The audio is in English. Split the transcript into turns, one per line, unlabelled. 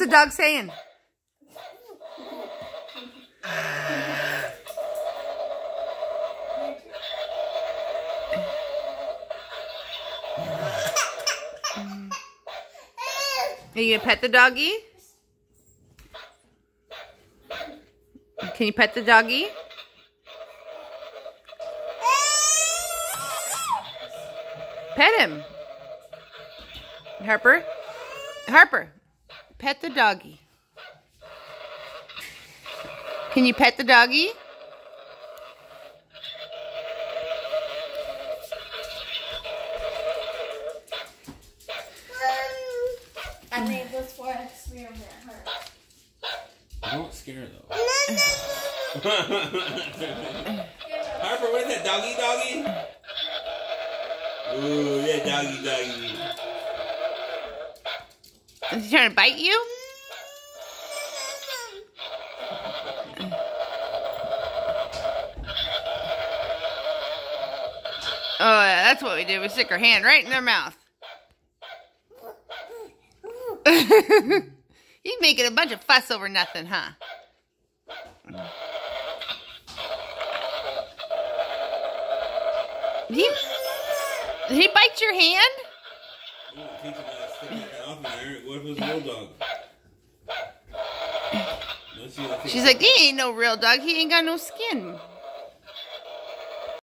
the dog saying? Are you gonna pet the doggy? Can you pet the doggy? Pet him. Harper. Harper. Pet the doggy. Can you pet the doggy?
I made this for an experiment.
Don't scare though. Harper, what is that? Doggy? Ooh, yeah, doggy.
Is he trying to bite you? Oh, yeah, that's what we did. We stick our hand right in their mouth. He's making a bunch of fuss over nothing, huh? Did he bite your hand?
What if it was a real dog?
She's like, he ain't no real dog. He ain't got no skin.